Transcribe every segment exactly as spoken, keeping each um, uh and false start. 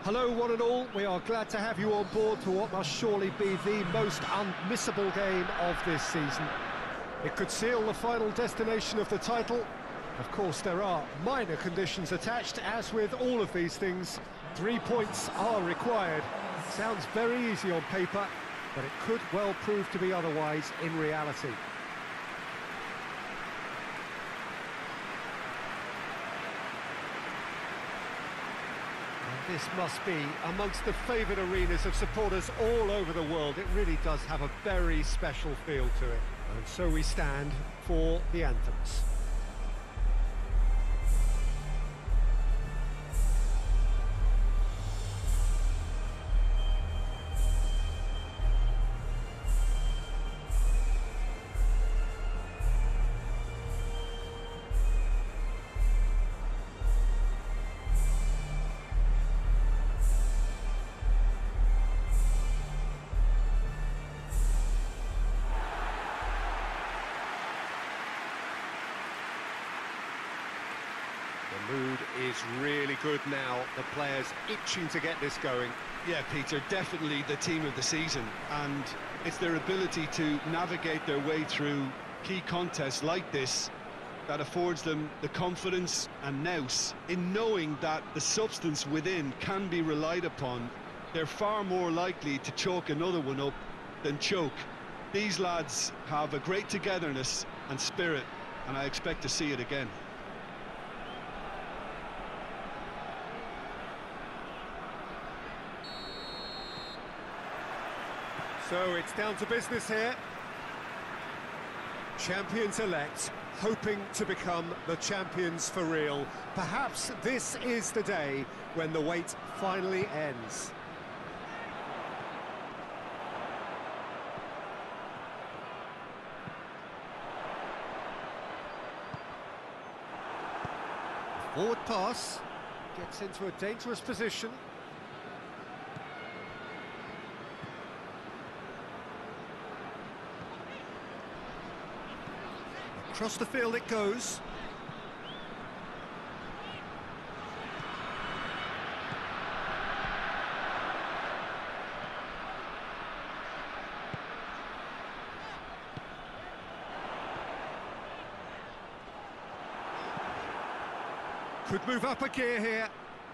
Hello one and all, we are glad to have you on board for what must surely be the most unmissable game of this season. It could seal the final destination of the title. Of course there are minor conditions attached, as with all of these things. Three points are required. Sounds very easy on paper, but it could well prove to be otherwise in reality. This must be amongst the favoured arenas of supporters all over the world. It really does have a very special feel to it. And so we stand for the anthems. The mood is really good now. The players itching to get this going. Yeah, Peter, definitely the team of the season, and it's their ability to navigate their way through key contests like this that affords them the confidence and nous in knowing that the substance within can be relied upon. They're far more likely to chalk another one up than choke. These lads have a great togetherness and spirit, and I expect to see it again. So it's down to business here. Champions-elect, hoping to become the champions for real. Perhaps this is the day when the wait finally ends. Forward pass, gets into a dangerous position. Across the field it goes. Could move up a gear here.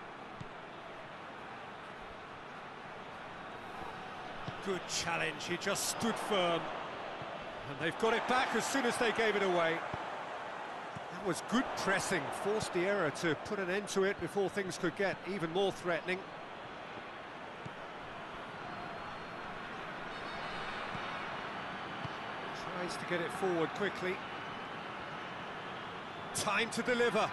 Good challenge, he just stood firm. And they've got it back as soon as they gave it away. That was good pressing, forced the error to put an end to it before things could get even more threatening. Tries to get it forward quickly. Time to deliver.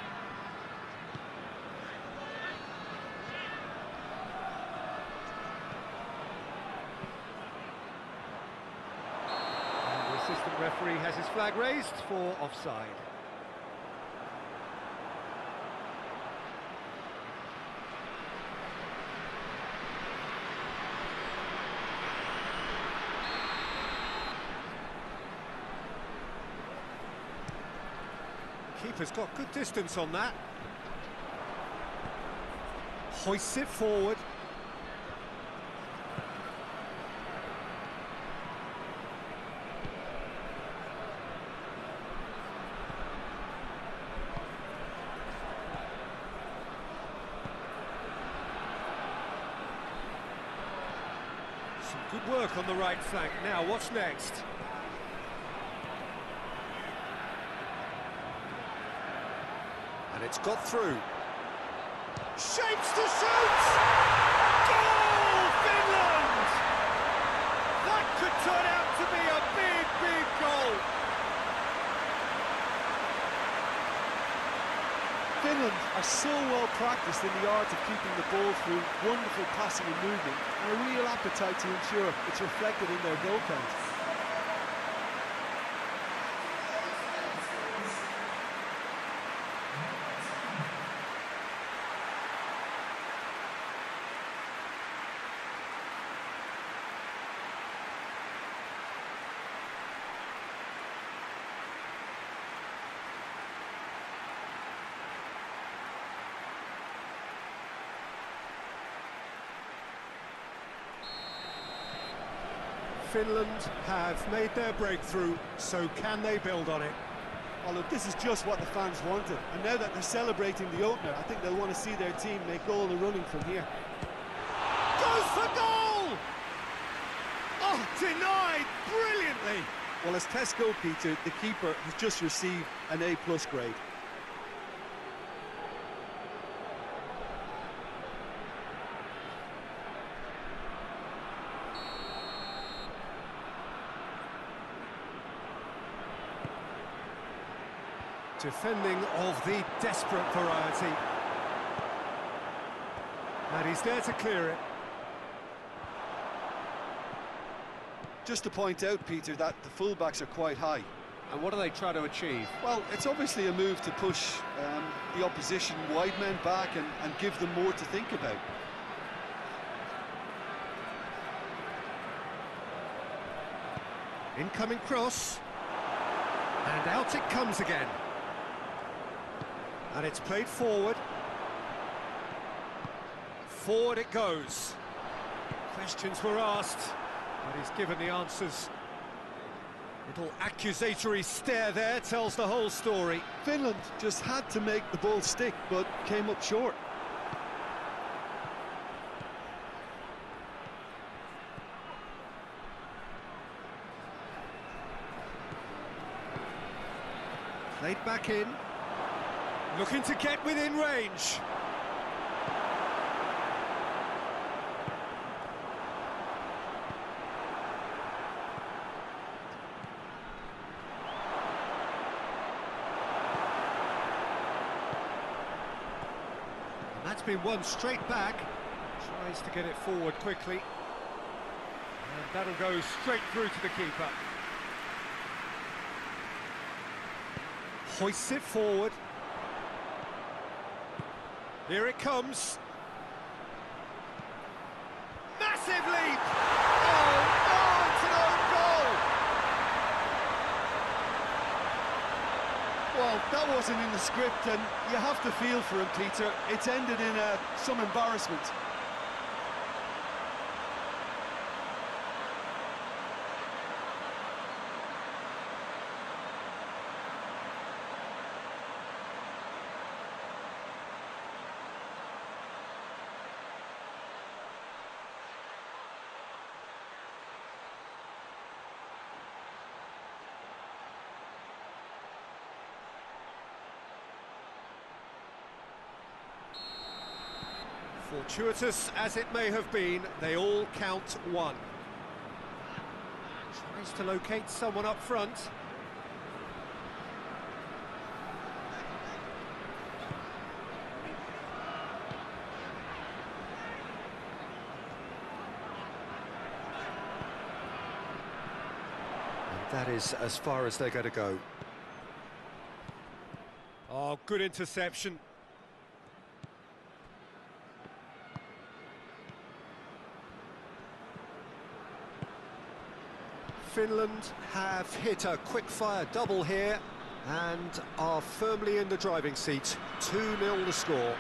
Assistant referee has his flag raised for offside. Keeper's got good distance on that. Hoists it forward. Good work on the right flank. Now, what's next? And it's got through. Shapes to shoot! Goal, Finland! That could turn out to be a big, big goal. Finland are so well practiced in the art of keeping the ball through, wonderful passing and movement, and a real appetite to ensure it's reflected in their goal count. Finland have made their breakthrough, so can they build on it? Oh, look, this is just what the fans wanted. And now that they're celebrating the opener, I think they'll want to see their team make all the running from here. Goes for goal! Oh, denied brilliantly! Well, as tests go, Peter, the keeper has just received an A plus grade. Defending of the desperate variety. And he's there to clear it. Just to point out, Peter, that the fullbacks are quite high. And what do they try to achieve? Well, it's obviously a move to push um, the opposition wide men back and, and give them more to think about. Incoming cross. And out it comes again. And it's played forward. Forward it goes. Questions were asked, but he's given the answers. Little accusatory stare there tells the whole story. Finland just had to make the ball stick, but came up short. Played back in. Looking to get within range. And that's been won straight back. Tries to get it forward quickly. And that'll go straight through to the keeper. Hoists it forward. Here it comes. Massive leap! Oh, no, it's an own goal! Well, that wasn't in the script, and you have to feel for him, Peter. It's ended in uh, some embarrassment. Fortuitous as it may have been, they all count one. Tries to locate someone up front. And that is as far as they're going to go. Oh, good interception. Finland have hit a quick-fire double here and are firmly in the driving seat. two nil the score.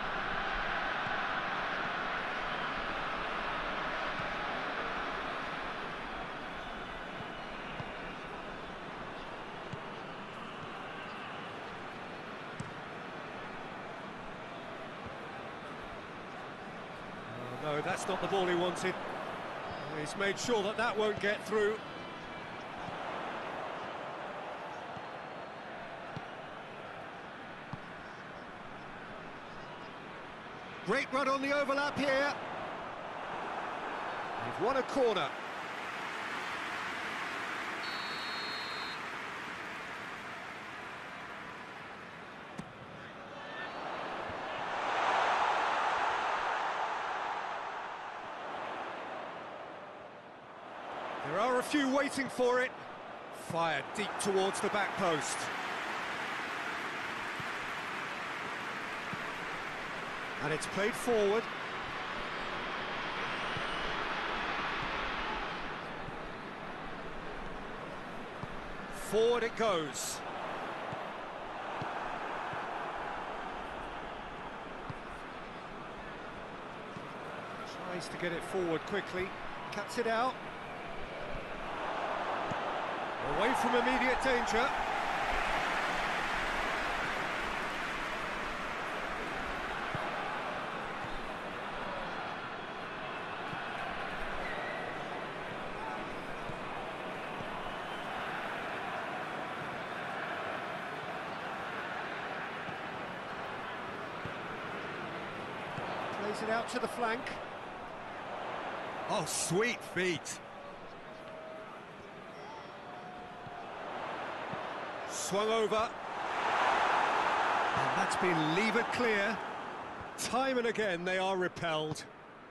Oh, no, that's not the ball he wanted. He's made sure that that won't get through. Great run on the overlap here. They've won a corner. There are a few waiting for it. Fired deep towards the back post. And it's played forward. Forward it goes. Tries to get it forward quickly. Cuts it out. Away from immediate danger. Plays it out to the flank. Oh, sweet feet. Swung over. And that's been levered clear. Time and again they are repelled.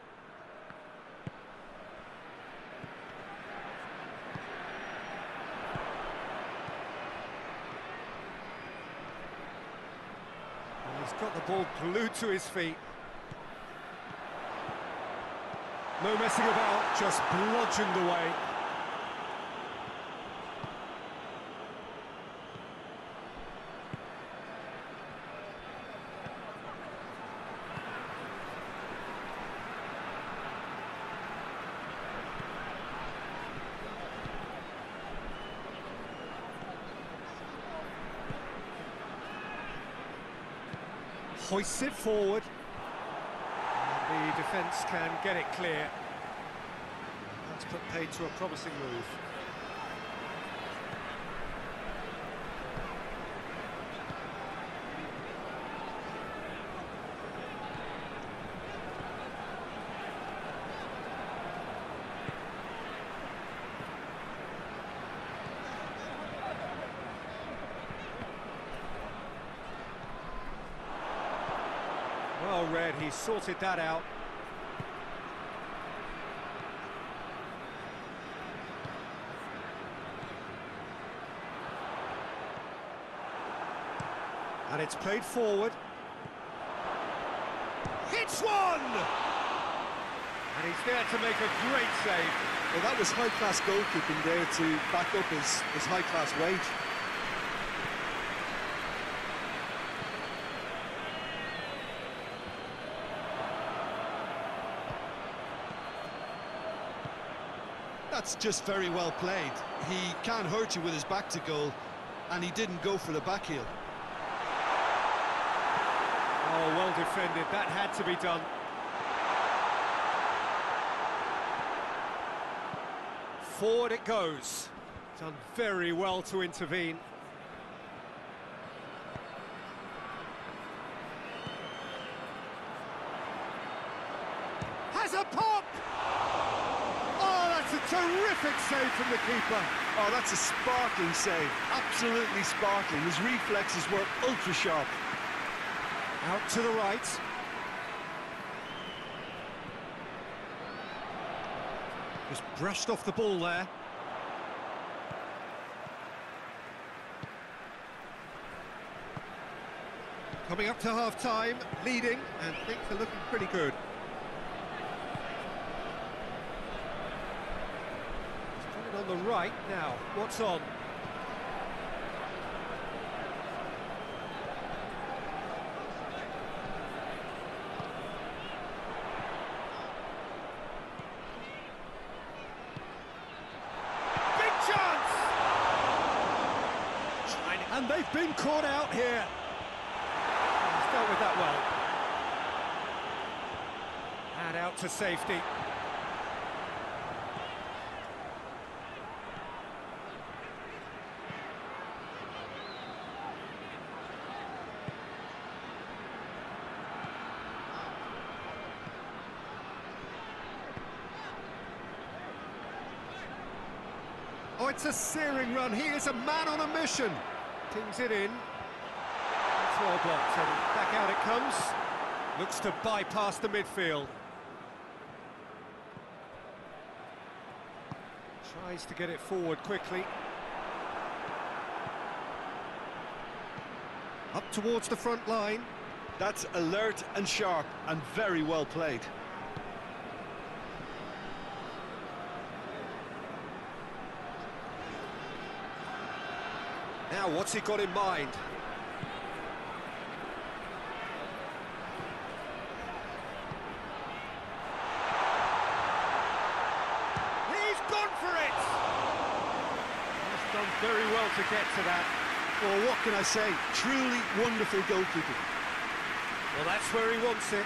And he's got the ball glued to his feet. No messing about, just bludgeoned away. Hoists it forward. And the defence can get it clear. That's put paid to a promising move. Well read, he sorted that out. And it's played forward. Hits one! And he's there to make a great save. Well, that was high-class goalkeeping there to back up his, his high-class wage. That's just very well played. He can't hurt you with his back to goal, and he didn't go for the back heel. Oh, well defended. That had to be done. Forward it goes. Done very well to intervene. Has a pop! Oh, that's a terrific save from the keeper. Oh, that's a sparkling save. Absolutely sparkling. His reflexes were ultra sharp. Out to the right. Just brushed off the ball there. Coming up to half-time, leading, and things are looking pretty good. He's on the right now. What's on? And they've been caught out here. He's dealt with that well. And out to safety. Oh, it's a searing run. He is a man on a mission. Tings it in. That's well blocked, and back out it comes. Looks to bypass the midfield. Tries to get it forward quickly. Up towards the front line. That's alert and sharp and very well played. Now, what's he got in mind? He's gone for it! He's done very well to get to that. Well, what can I say? Truly wonderful goalkeeping. Well, that's where he wants it.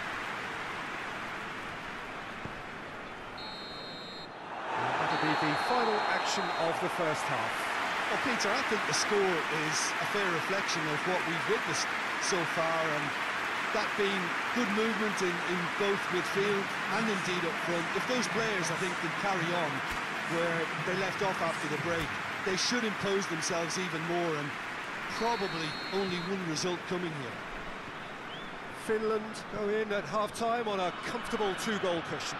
And that'll be the final action of the first half. Well, Peter, I think the score is a fair reflection of what we've witnessed so far, and that being good movement in, in both midfield and indeed up front. If those players, I think, can carry on where they left off after the break, they should impose themselves even more, and probably only one result coming here. Finland go in at half-time on a comfortable two-goal cushion.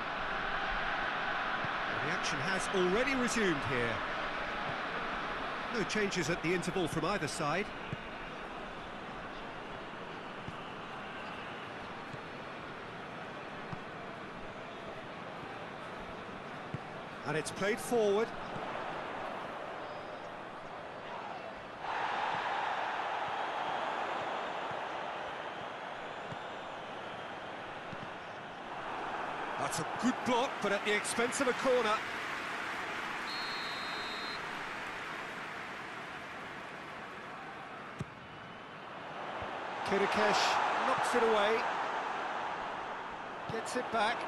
The action has already resumed here. No changes at the interval from either side. And it's played forward. That's a good block, but at the expense of a corner. Kirikesh knocks it away. Gets it back.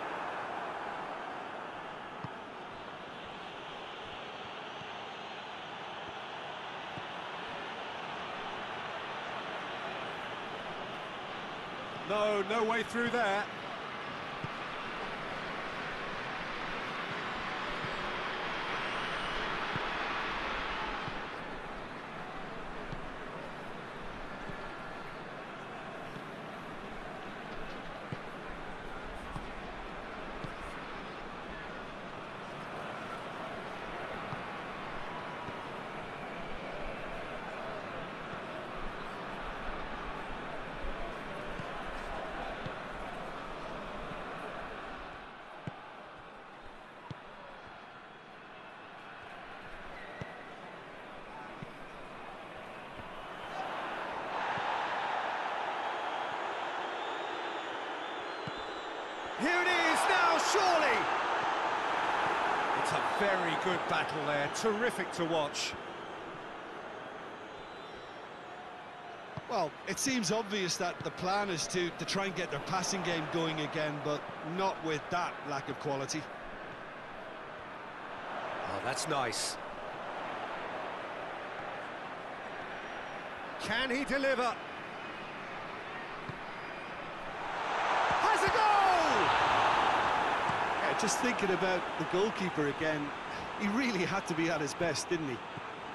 No, no way through there. Here it is now, surely! It's a very good battle there, terrific to watch. Well, it seems obvious that the plan is to, to try and get their passing game going again, but not with that lack of quality. Oh, that's nice. Can he deliver? Has a goal! Yeah, just thinking about the goalkeeper again, he really had to be at his best, didn't he?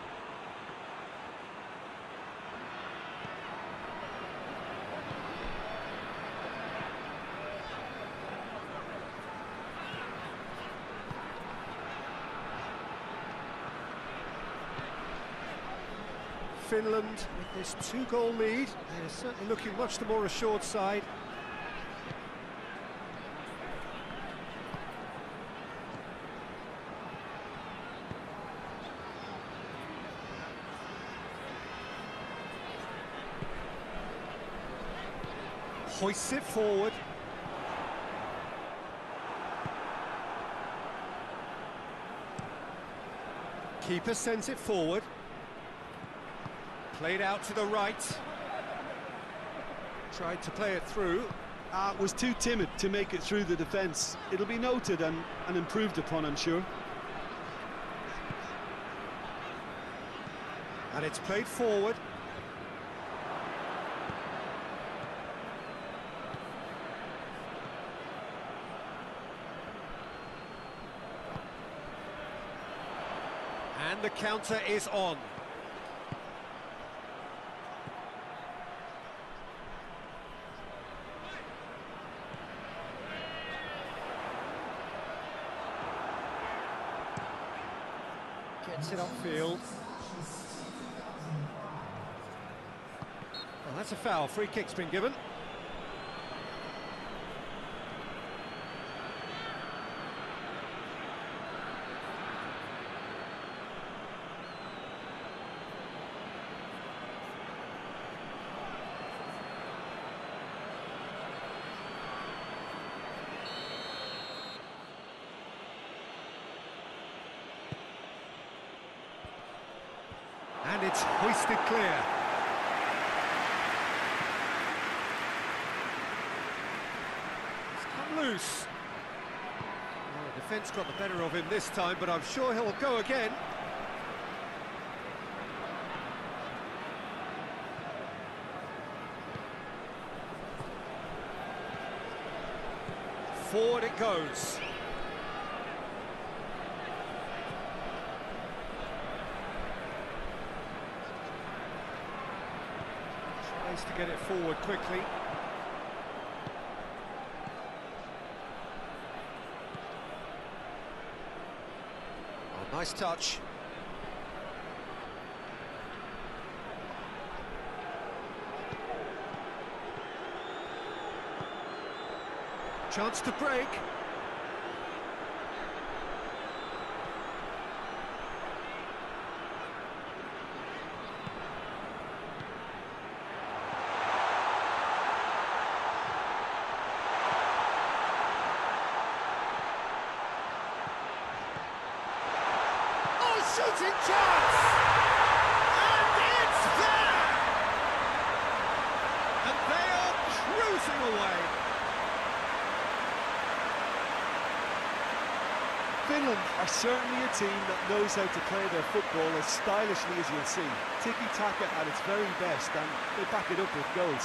Finland with this two-goal lead. They're certainly looking much the more assured side. Hoists it forward. Keeper sends it forward. Played out to the right. Tried to play it through. Uh, was too timid to make it through the defence. It'll be noted and, and improved upon, I'm sure. And it's played forward. And the counter is on. Gets it upfield. Well, that's a foul. Free kick's been given. And it's hoisted clear. It's come loose. Well, the defence got the better of him this time, but I'm sure he'll go again. Forward it goes. Tries to get it forward quickly. Oh, nice touch. Chance to break. Oh, shooting chance! And it's there! And they are cruising away. Finland are certainly a team that knows how to play their football as stylishly as you'll see. Tiki-taka at its very best, and they back it up with goals.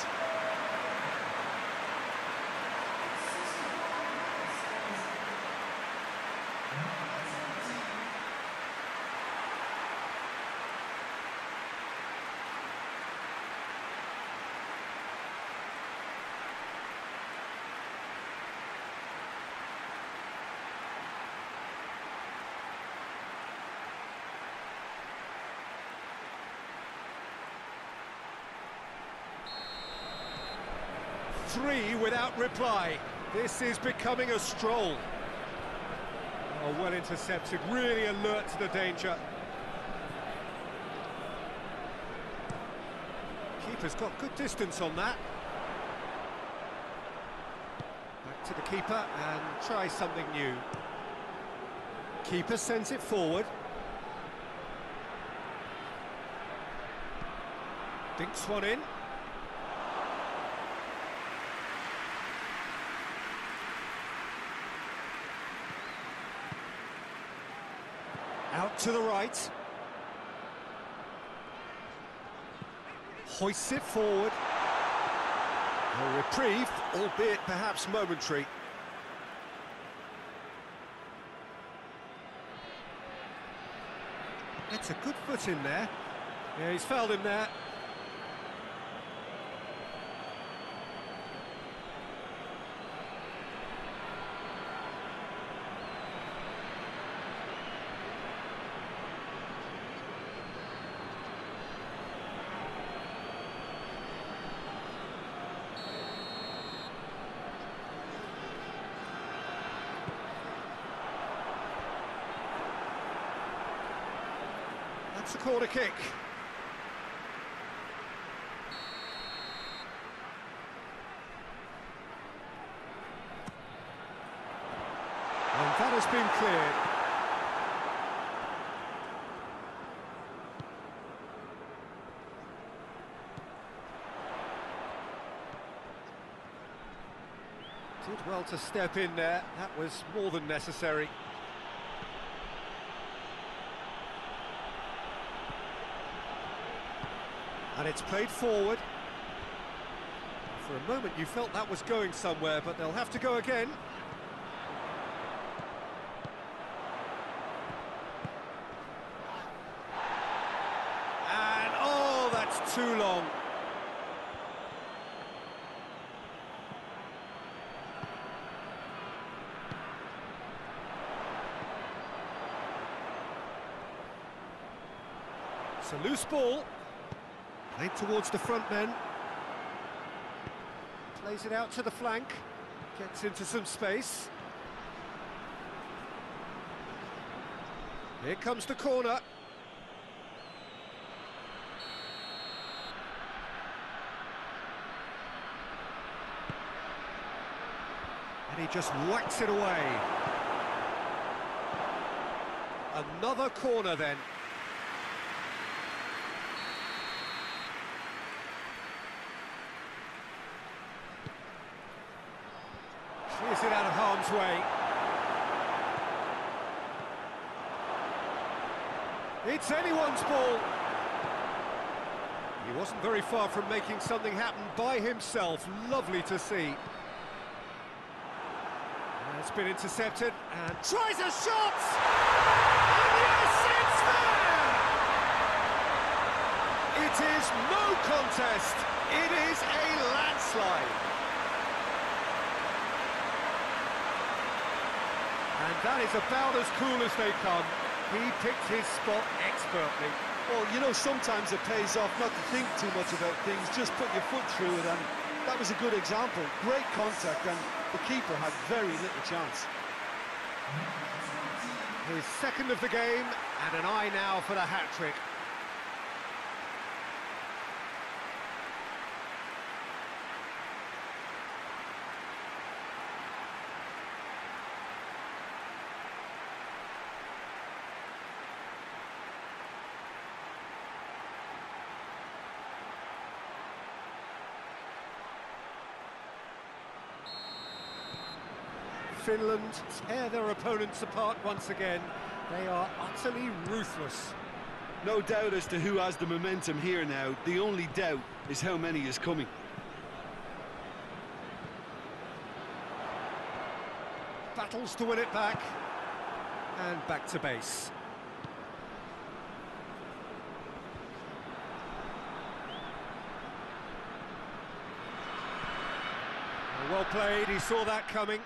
Three without reply. This is becoming a stroll. Oh, well intercepted, really alert to the danger. Keeper's got good distance on that. Back to the keeper and try something new. Keeper sends it forward. Dinks one in. Out to the right. Hoists it forward. A reprieve, albeit perhaps momentary. That's a good foot in there. Yeah, he's fouled him there. It's a corner kick. And that has been cleared. Did well to step in there. That was more than necessary. And it's played forward. For a moment you felt that was going somewhere, but they'll have to go again. And oh, that's too long. It's a loose ball. Played towards the front men. Plays it out to the flank. Gets into some space. Here comes the corner. And he just whacks it away. Another corner then. Is it out of harm's way? It's anyone's ball. He wasn't very far from making something happen by himself. Lovely to see. And it's been intercepted and tries a shot! And yes, it's there! It is no contest. It is a landslide. And that is about as cool as they come. He picked his spot expertly. Well, you know, sometimes it pays off not to think too much about things, just put your foot through it, and that was a good example. Great contact, and the keeper had very little chance. His second of the game, and an eye now for the hat-trick. Finland tear their opponents apart once again. They are utterly ruthless. No doubt as to who has the momentum here now. The only doubt is how many is coming. Battles to win it back. And back to base. Well played, he saw that coming.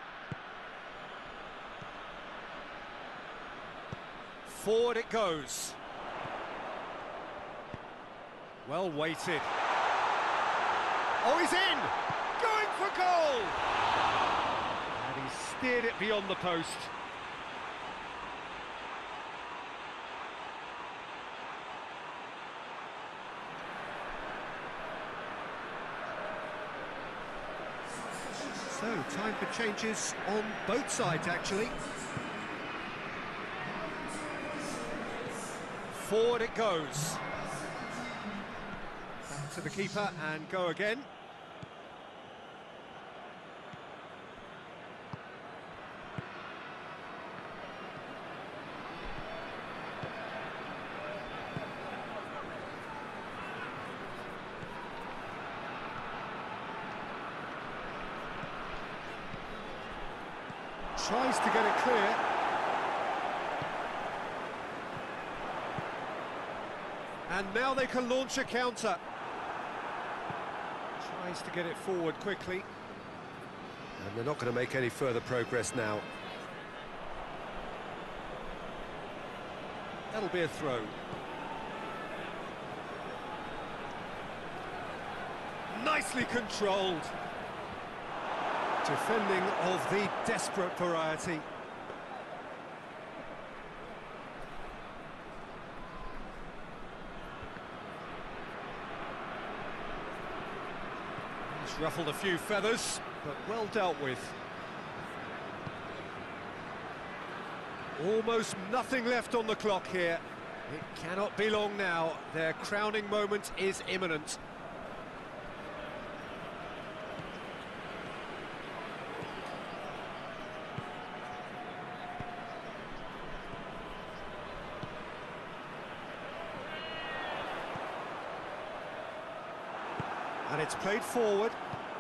Forward it goes. Well weighted. Oh, he's in! Going for goal! And he steered it beyond the post. So, time for changes on both sides, actually. Forward it goes. Back to the keeper and go again. Tries to get it clear. And now they can launch a counter. Tries to get it forward quickly. And they're not going to make any further progress now. That'll be a throw. Nicely controlled. Defending of the desperate variety. He's ruffled a few feathers, but well dealt with. Almost nothing left on the clock here. It cannot be long now. Their crowning moment is imminent. And it's played forward.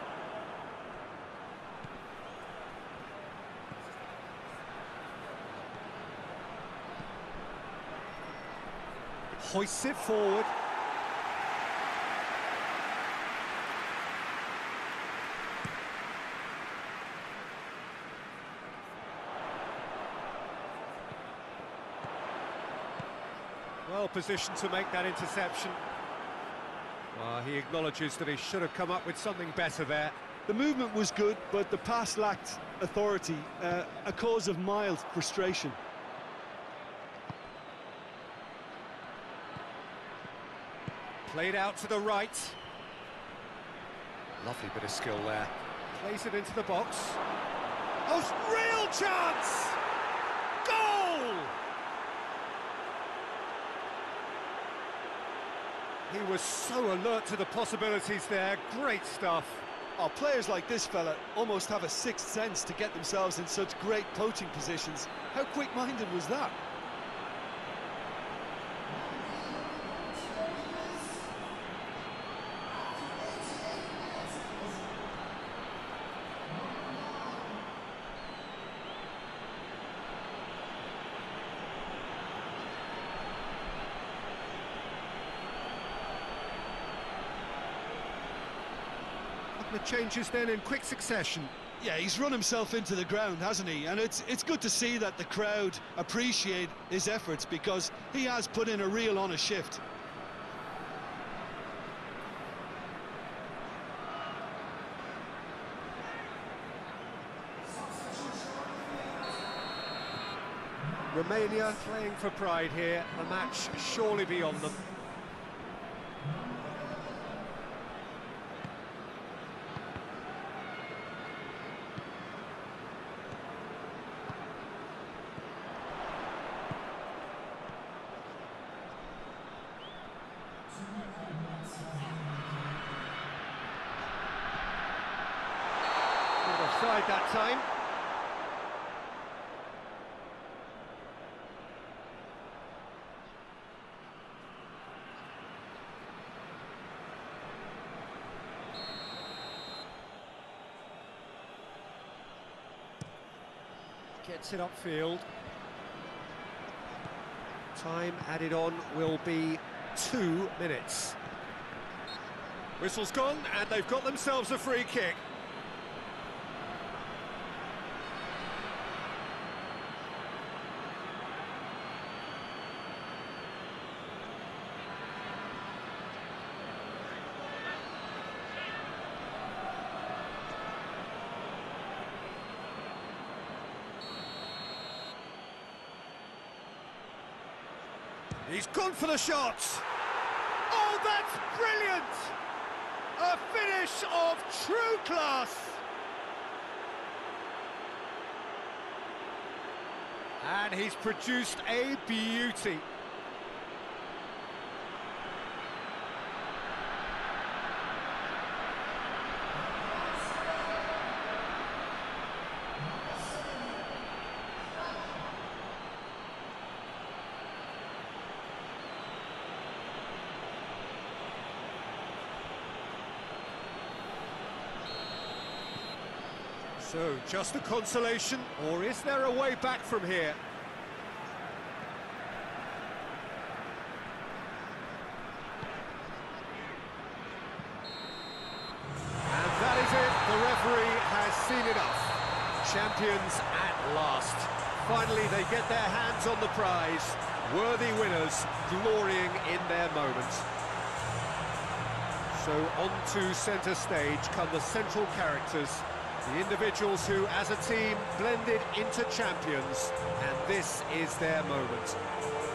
Hoists it forward. Well positioned to make that interception. Well, he acknowledges that he should have come up with something better there. The movement was good, but the pass lacked authority, uh, a cause of mild frustration. Played out to the right. Lovely bit of skill there. Plays it into the box. Oh, real chance! Goal! He was so alert to the possibilities there. Great stuff. Oh, players like this fella almost have a sixth sense to get themselves in such great poaching positions. How quick-minded was that? The changes then in quick succession. Yeah, he's run himself into the ground, hasn't he? And it's it's good to see that the crowd appreciate his efforts, because he has put in a real honest shift. Romania playing for pride here. The match surely beyond them. Offside that time. Gets it upfield. Time added on will be two minutes. Whistle's gone, and they've got themselves a free kick. He's gone for the shot. Oh, that's brilliant! A finish of true class. And he's produced a beauty. So, just a consolation, or is there a way back from here? And that is it, the referee has seen enough. Champions at last. Finally, they get their hands on the prize. Worthy winners, glorying in their moment. So, on to centre stage come the central characters. The individuals who, as a team, blended into champions, and this is their moment.